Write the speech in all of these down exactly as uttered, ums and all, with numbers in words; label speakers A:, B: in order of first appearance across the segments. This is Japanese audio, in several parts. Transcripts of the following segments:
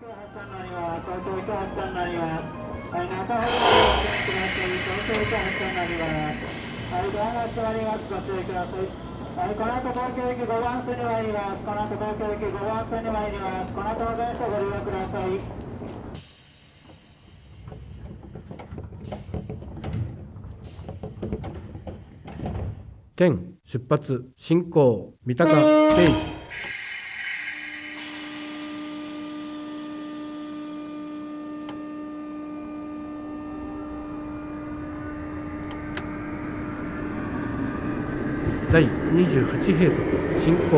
A: 発車になります。東京行き発車になります。はい、中ほどご注意ください。東京行き発車になります。はい、ドアが閉まります。ご注意ください。はい、この後東京行きごばん線に参ります。この後東京行きごばん線に参ります。この後の電車ご利用ください。
B: 点出発進行三鷹ステージ。だいにじゅうはちへいそく進行。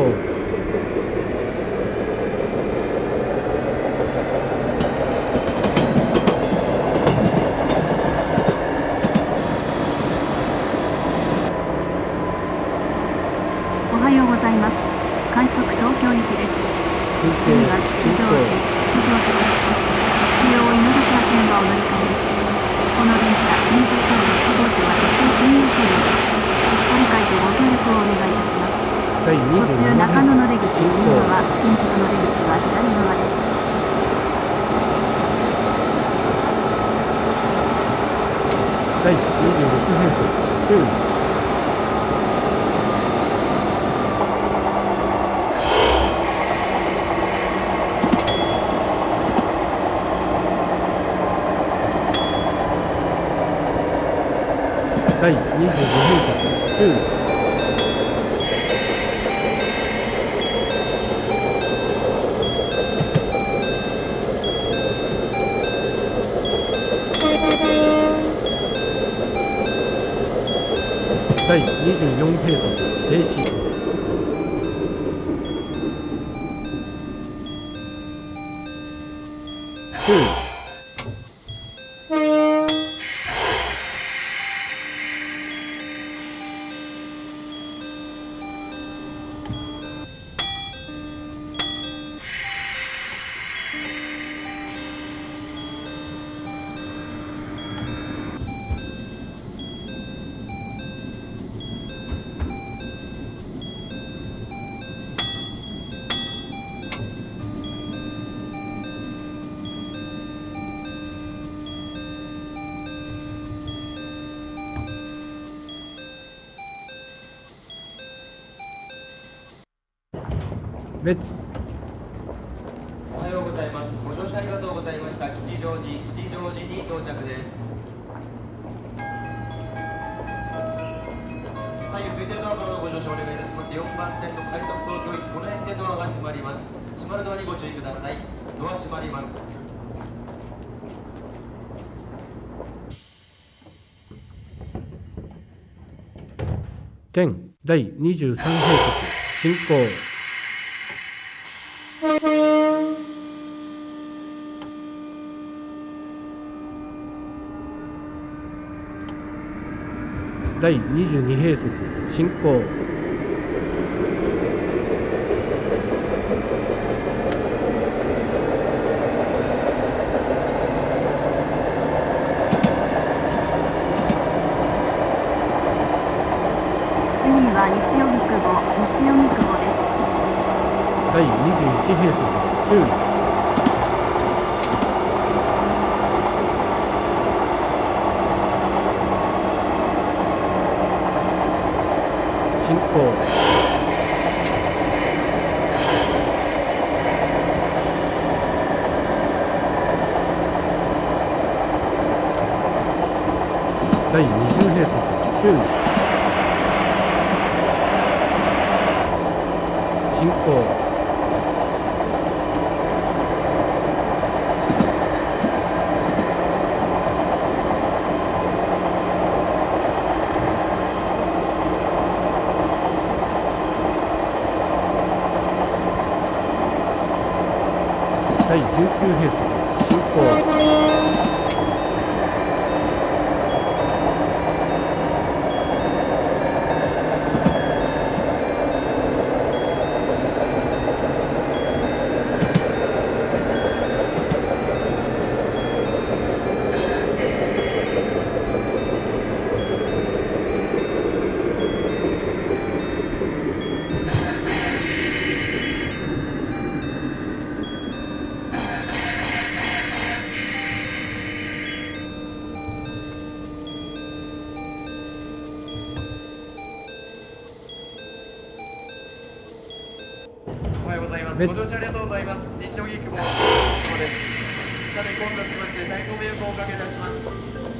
C: おはようございます。快速東京行きです。次は吉祥寺、吉祥寺です。中央井の頭線はお乗り換えです。この電車、入場等の希望時は途中専用車両です。今回でご協力をお願いいたします。
B: だいにじゅうなな
C: 途中中野の出口、右側、新宿の出口は左側です。
B: だいにじゅうろくへいそく注意。だいにじゅうごへいそく注意。だいにじゅうよんへいそく停止。注意。別
D: おはようございます。ご乗車ありがとうございました。吉祥寺、吉祥寺に到着です。はい、続いてドアからのご乗車お願いいたします。よんばん線の快速東京行き、この辺でドアが閉まります。閉まるドアにご注意ください。ドア閉まります。
B: 点だいにじゅうさんへいそく進行。だいにじゅうにへいそく進行。
C: 次は西荻窪、西荻窪です。
B: だいにじゅういちへいそく注意。進行。だいにじゅうへいそく注意。進行。だいじゅうきゅうへいそく進行。
D: ご乗車ありがとうございます。西荻窪、お疲れ様です。さて、混雑しまして、太鼓迷惑をおかけいたします。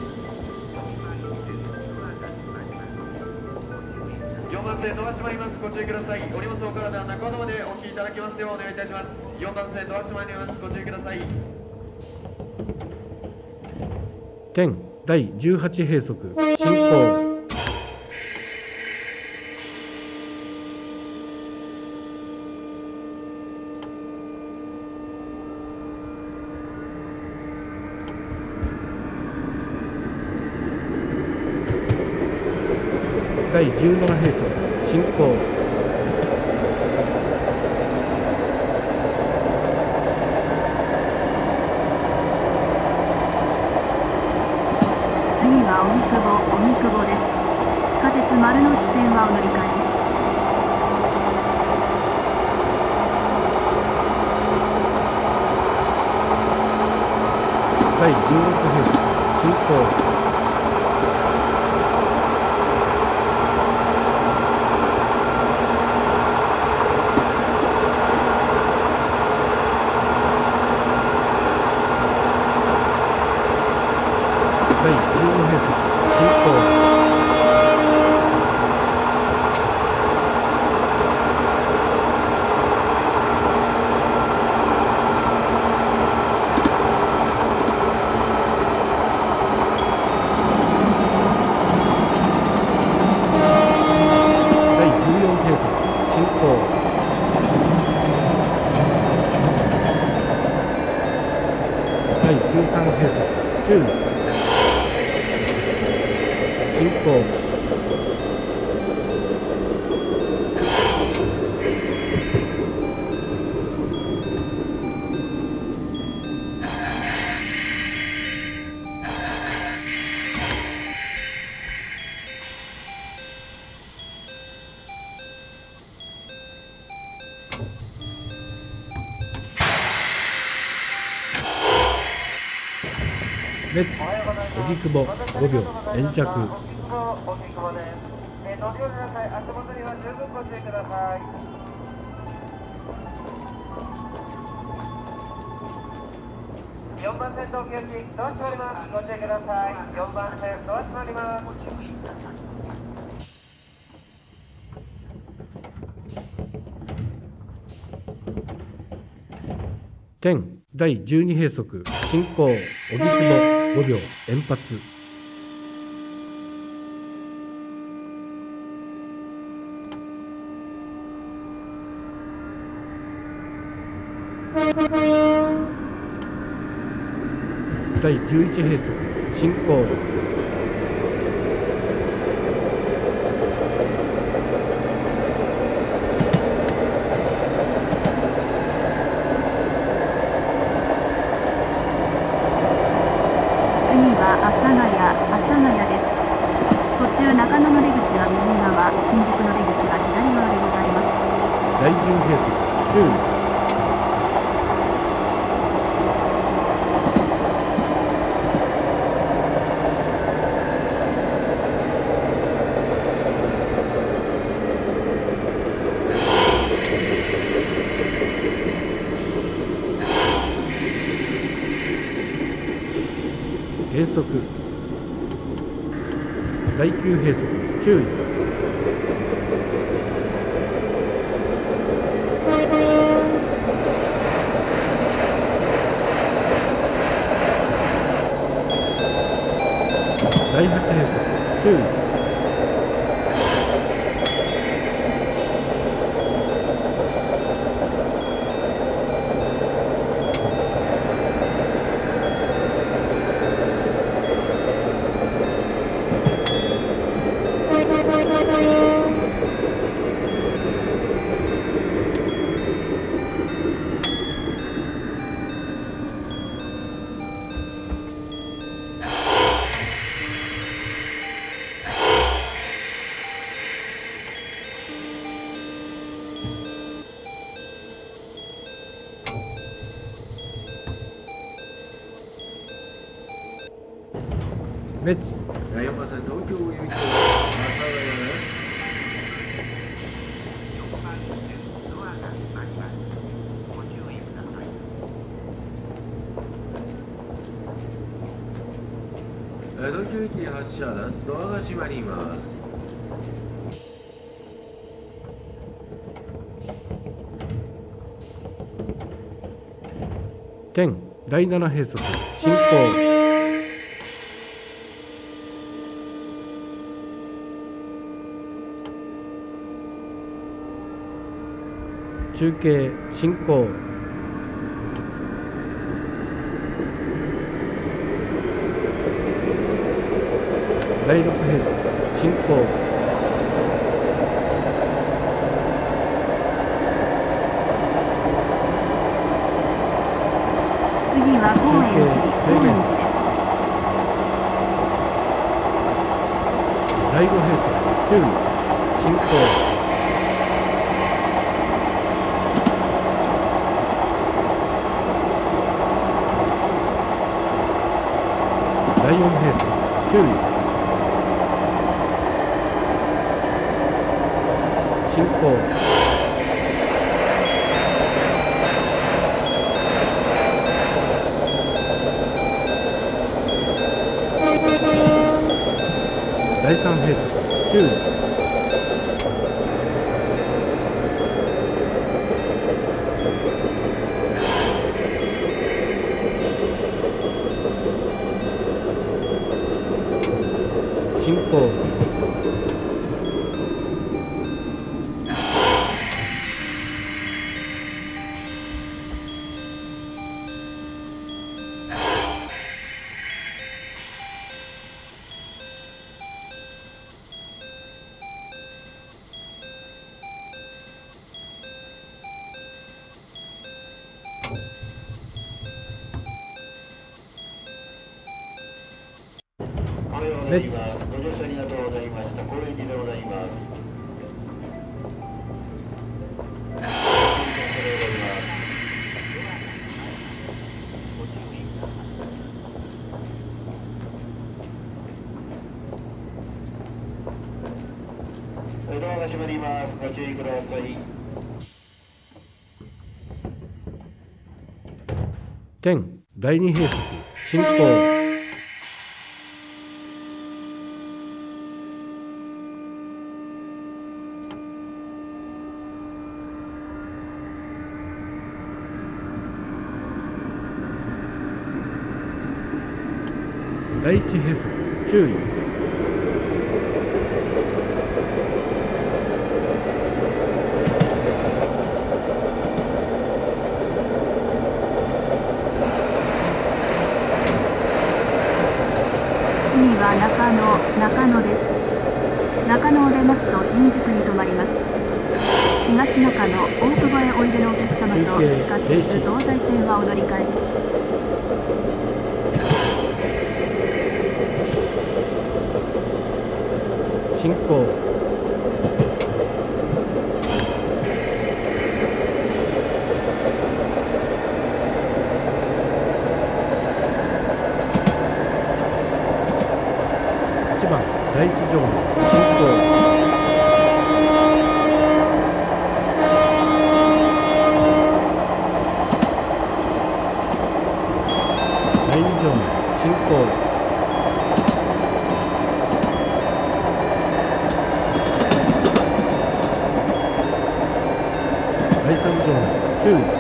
D: よんばん線ドア閉まります。ご注意ください。お荷物お体中ほどまでお引きいただきますようお願いいたします。よんばん線ドア閉まります。ご注意ください。
B: 県だいじゅうはち閉塞進行。だいじゅうなな閉塞進行。
C: 次は荻窪、荻窪です。地下鉄丸ノ内線はお乗り換えです。
B: だいじゅうろく閉塞進行。だいじゅうご閉塞進行。だいじゅうよん閉塞進行。だいじゅうさん閉塞注意進行。レッツ荻窪ごびょう延着。
A: 乗り降りの際、足元には十分ご注意ください。よんばん線東京行きドア閉まります。ご注意ください。よんばん線ドア閉まります。
B: 県だいじゅうに閉塞進行。荻窪ごびょう延発。だいじゅういち閉塞進行。
C: 次は阿佐ヶ谷、阿佐ヶ谷です。途中中野の出口は右側、新宿の出口は左側でございます。
B: だいじゅう閉塞注意。閉塞だいきゅう閉塞注意。だいはち閉塞注意。レッツ
E: よんばん線東京行き阿佐ヶ谷です。 東京駅発車です。ドアが閉まります。
B: 点だいなな閉塞進行。中継進行。だいろく閉塞進行。
C: 次は高円寺、高円寺です。
B: だいご閉塞注意進行。だいよん閉塞注意進行。だいさん閉塞注意進行。
A: おはようございます。ご乗車ありがとうございました。高円寺でございます。ドアが閉まります。ご注意ください。
B: 点だいに閉塞進行。だいいち閉塞注意
C: 次は中野、中野です。中野を出ますと新宿に停まります。東中野、大久保へおいでのお客様と使っている東西線はお乗り換えです。
B: 進行。いちばんだいいち乗務進行。だいに乗務進行。だいさん乗務注意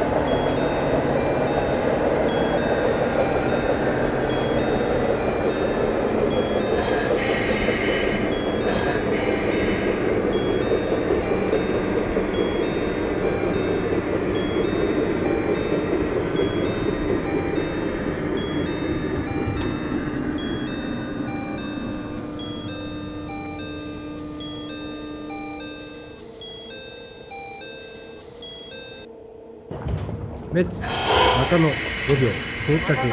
B: メッツ中野ごびょう到着。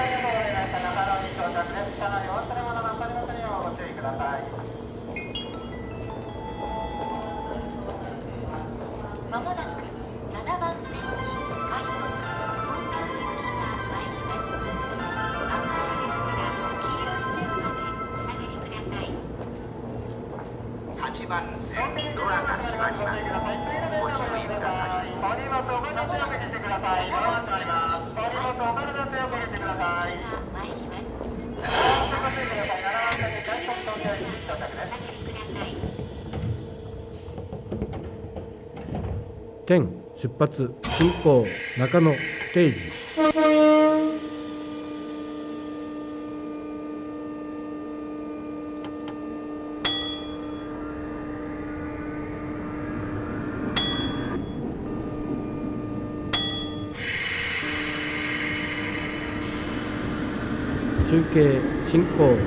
F: まもなくななばん線に快速本田行きが参ります。赤いですから黄色い線までお下がりください。
G: はちばん線ドアが閉まります。ご注意ください。
A: お荷物お片付けしてください。ドアが閉まります。お荷物お片付けしてください。
F: が参ります。
B: 天出発進行中野定時。中継進行。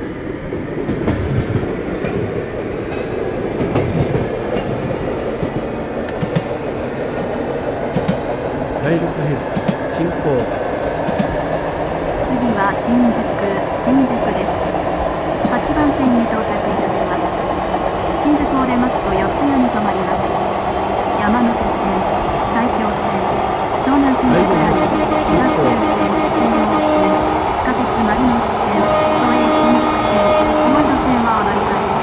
B: 第六編進行。
C: 次は新宿、新宿です。はちばん線に到着いたします。新宿を出ますと四谷に止まります。山手線、埼京線、湘南線で下り、東西線、中央線、地下鉄丸ノ内線、都営新宿線、小窓線はお乗り換えです。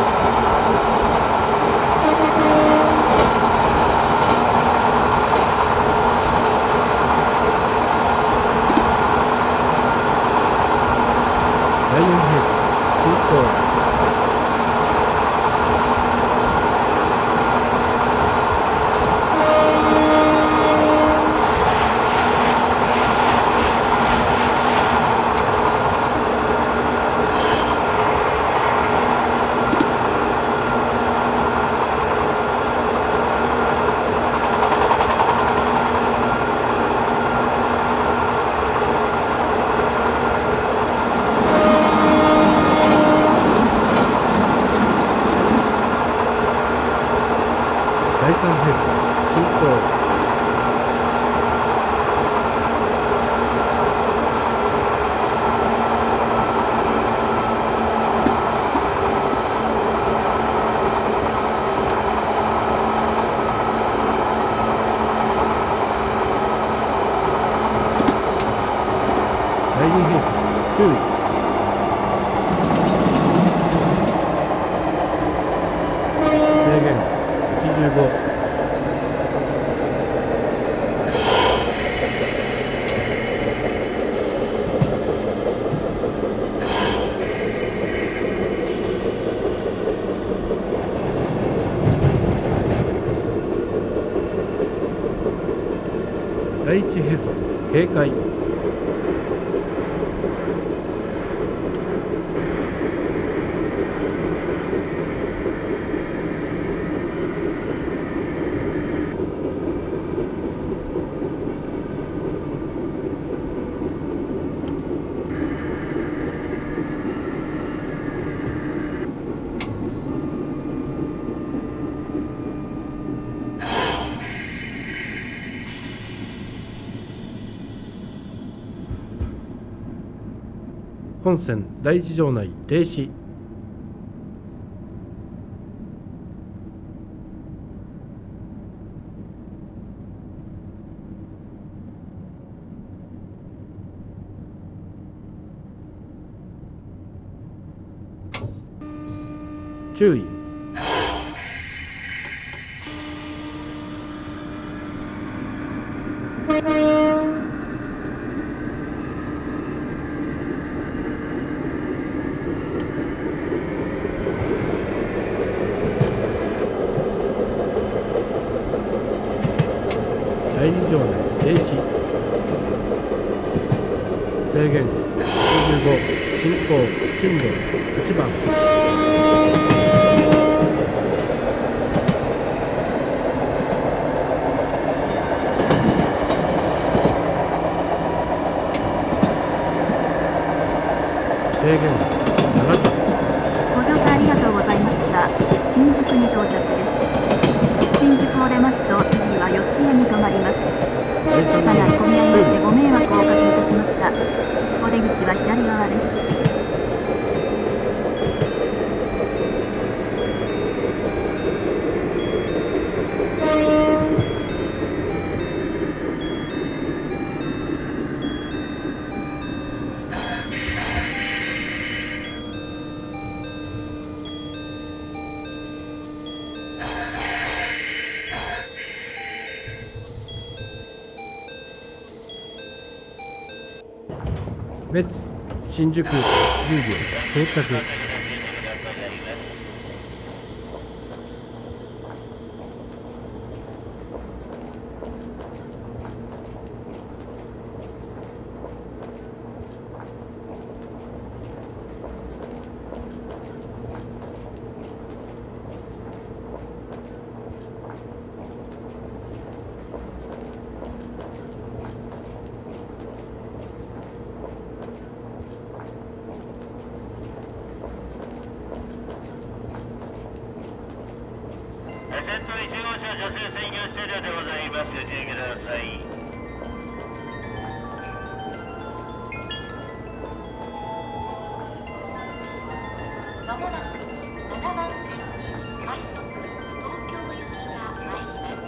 B: 第四編進行。第三編進行。第二編注意。制限はちじゅうご。第一閉鎖警戒。本線第一場内停止。注意。第二場内停止。制限はちじゅうご。進行進路はちばん。制限ななばん。
C: ご乗車ありがとうございました。新宿に到着です。新宿を出ますと次は四谷に止まります。車内混み合いましてご迷惑をおかけいたしました。お出口は左側です。
B: 滅新宿じゅうびょう到着。
H: 先頭いち号車女性専用車両でございます。ご注意ください。
F: まもなくななばん線に快速東京行きが参ります。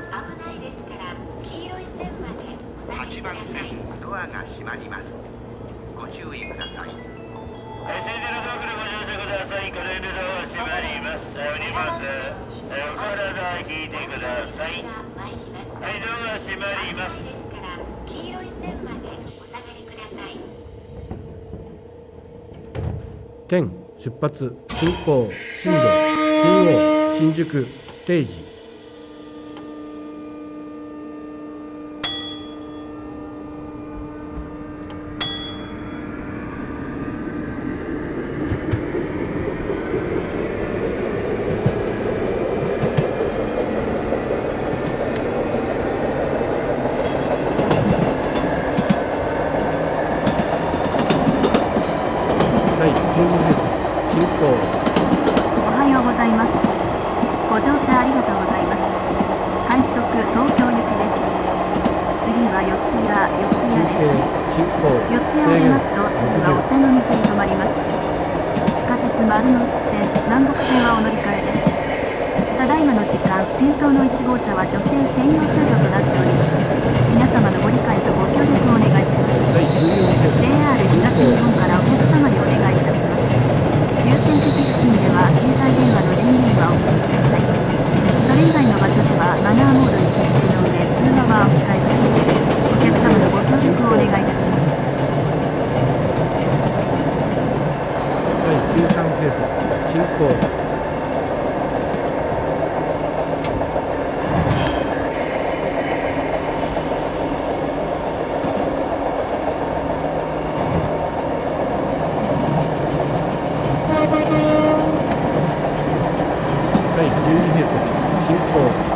F: 危ないですから黄色い線までお下がり
G: 8
F: くだ
G: 番
F: さい。
G: 線ドアが閉まります。ご注意ください。
H: はい、線路のドアからご乗車ください。これでドアが閉まります。おります。お体引いてください。はい、ドアが閉まります。
F: ですから黄色い線までお下がりください。
B: 点出発進行進路中央新宿定時。第じゅうにへい進行。
C: おはようございます。ご乗車ありがとうございます。快速東京行きです。次は四谷、四谷
B: 休憩
C: です。
B: 進行
C: 四谷を出ますと次はお茶の水に停まります。地下鉄丸ノ内線、南北線はお乗り換えです。ただいまの時間、先頭のいち号車は女性専用車両となっております。皆様のご理解とご協力をお願いします。
B: 第じゅうよんへい
C: ジェイアール 東日本からお客様にお願いいたします。優先席付近では携帯電話の電源はお切りください。それ以外の場所ではマナーモードに設定の上、通話はお控えください。お客様のご協力をお願いいたします。
B: 第じゅうさんへい進行。第じゅうにへい進行。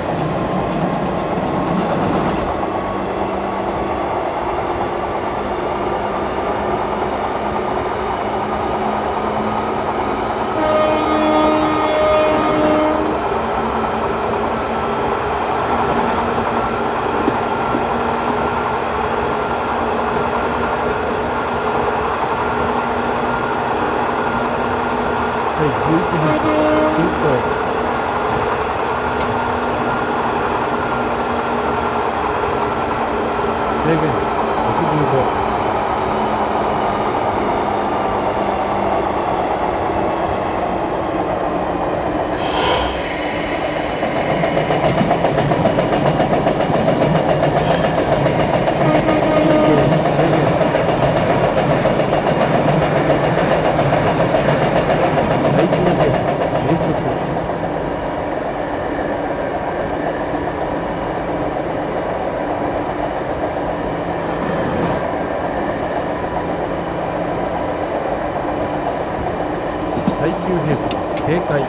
B: 第じゅういちへい進行。制限ろくじゅうご。第一の停止減速。第きゅうへい停滞。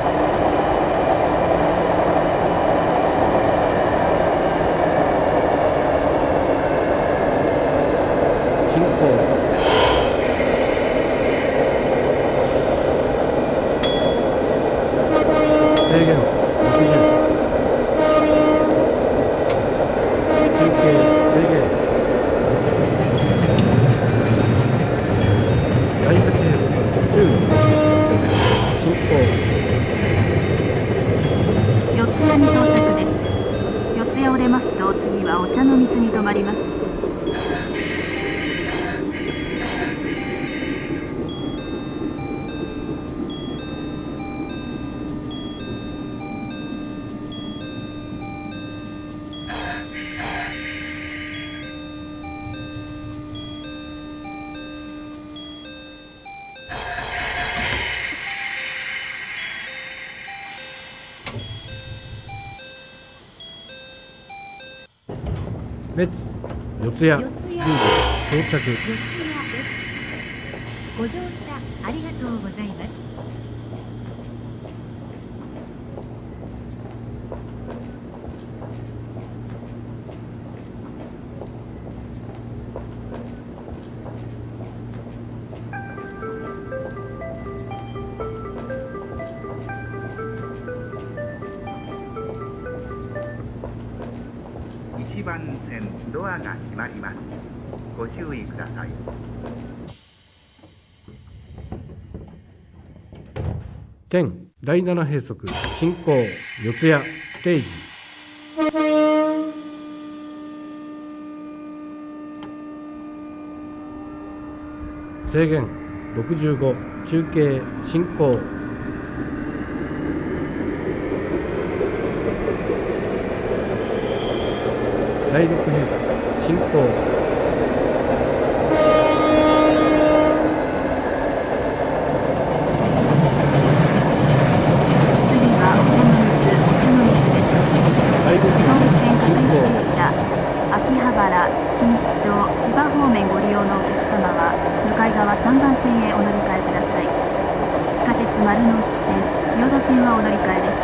B: 進行。制限ろくじゅう。休憩制限。第はちへいじゅう。進行。
C: 四谷に到着です。四谷を出ますと次はお茶の水に停まります。
B: メッツ四谷
I: 四谷
B: 十時到着。
I: 四谷です。ご乗車ありがとうございます。
G: いちばん線ドアが閉まります。ご注意ください。
B: 点だいなな閉塞進行四谷ステージ。制限ろくじゅうご中継進行。だいろく閉塞進行。
C: 秋葉原、錦糸町、千葉方面ご利用のお客様は向かい側さんばん線へお乗り換えください。地下鉄丸の内線、千代田線はお乗り換えです。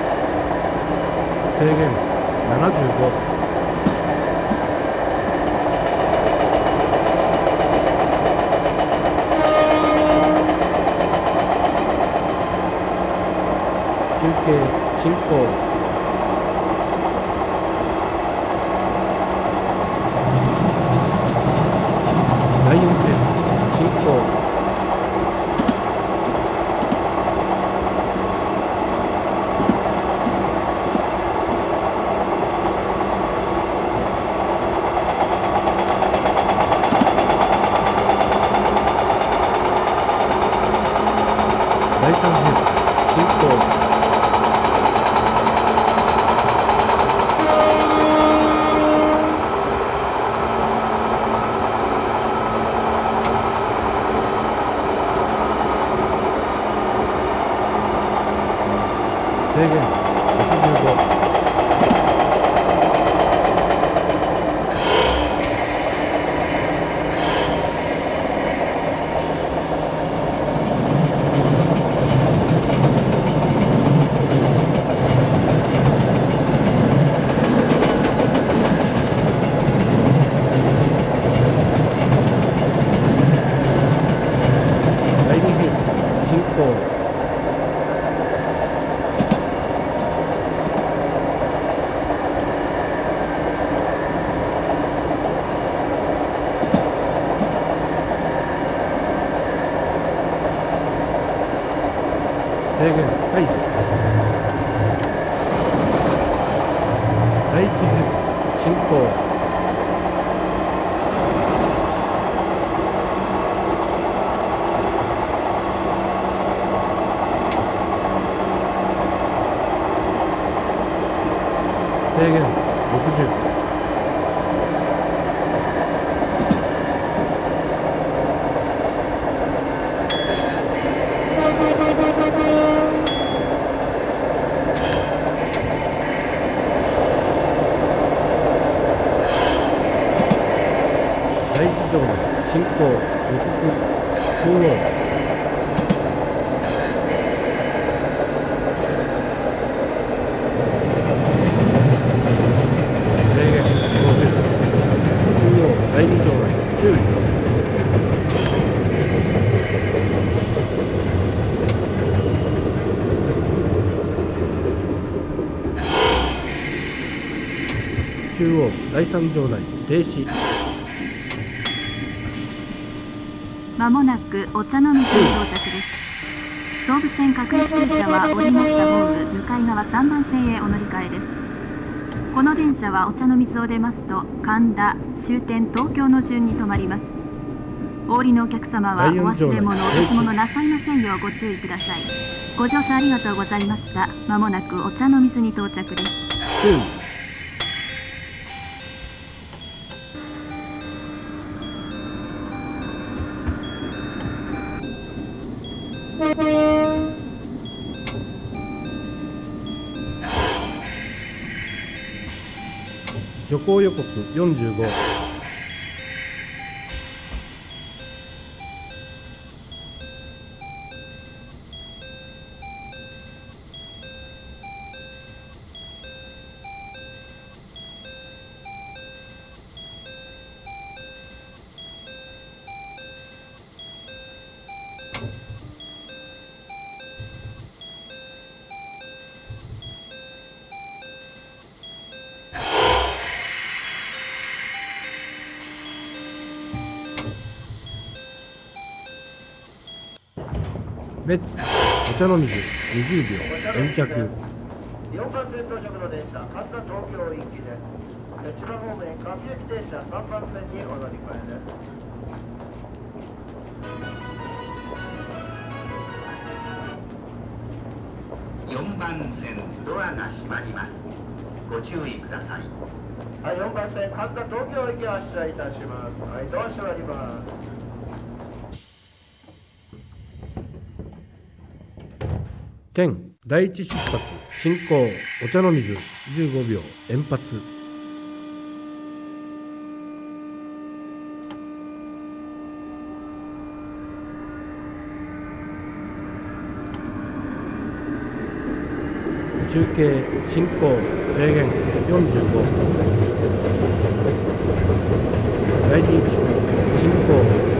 B: 制限ななじゅうご。中継進行。だいよん線進行。だいさん編進行。制限ろくじゅうご。だいに編進行。制限解除。だいいち編進行。制限ろくじゅう。第一条の進行予告中央。制限ごじゅう。中央第二条内注意。中央第三条内停止。
C: まもなくお茶の水に到着です。総武線各駅停車は降りましたホーム向かい側さんばん線へお乗り換えです。この電車はお茶の水を出ますと神田、終点東京の順に停まります。お降りのお客様はお忘れ物、お出し物なさいませんようご注意ください。ご乗車ありがとうございました。まもなくお茶の水に到着です。
B: 注意。 徐行予告よんじゅうご。別お茶の水にじゅうびょう延着。
H: よんばん線到着の電車、神田東京行きです。千葉方面、上行き停車さんばん線にお乗り換えです。
G: よんばん線、ドアが閉まります。ご注意ください。
H: はい、よんばん線、神田東京行き発車いたします。はい、ドア閉まります。
B: 天第一出発進行お茶の水じゅうごびょう延発。中継進行制限よんじゅうご。第二出発進行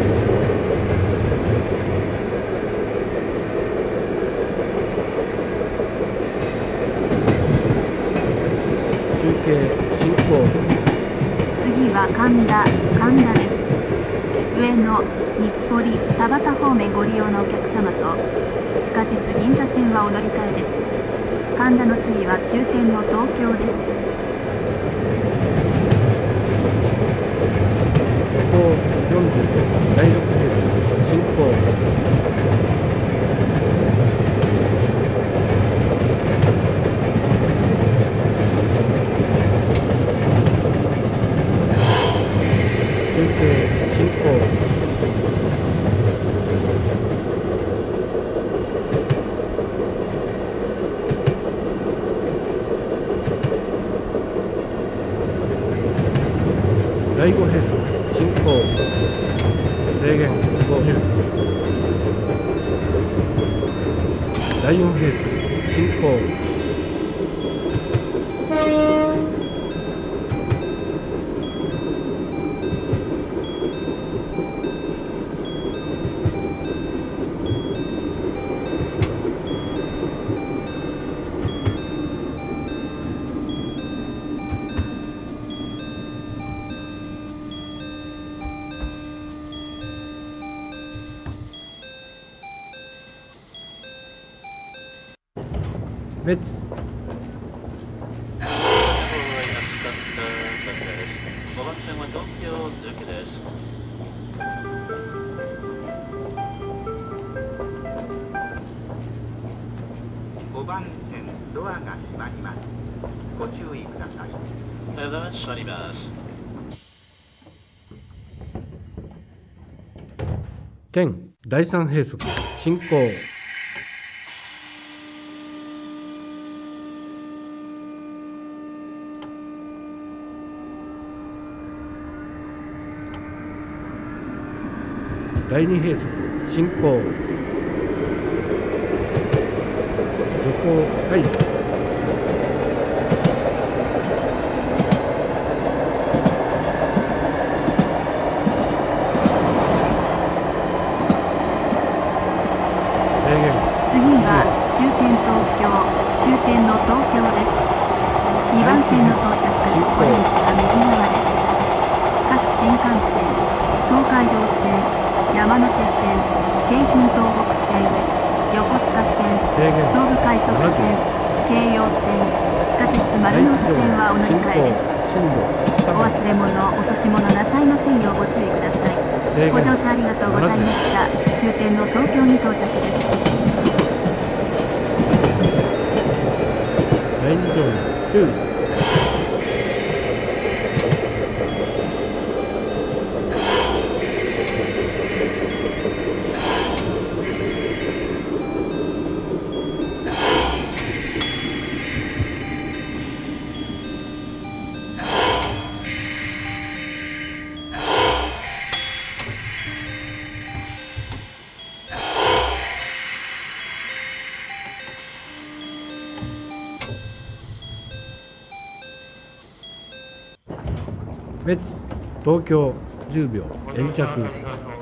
B: 進行。
C: 次は神田、神田です。上野、日暮里、田端方面ご利用のお客様と地下鉄銀座線はお乗り換えです。神田の次は終点の東京です。
B: 徐行よんじゅうごだいろくへいす進行。中継進行。だいごへいす進行制限ごじゅう。だいよんへいす進行。別
H: ごばん線は東京通過です。
G: ごばん線、ドアが閉まります。ご注意ください。
H: ドアが閉まります。
B: 天だいさんへいすく進行。だいにへいすく進行。徐行はい。制限。
C: 次は終点東京、終点の東京です。にばん線の到着、オレンジは右側です。各新幹線、東海道線、山手線、京浜東北線、横須賀線、東武快速線、京葉線、地下鉄丸ノ内線はお乗り換えです。お忘れ物、落とし物なさいませんようご注意ください。ご乗車ありがとうございました。終点の東京に到着です。
B: 第二乗務注意。 メッツ東京じゅうびょう延着。
H: ありがとう。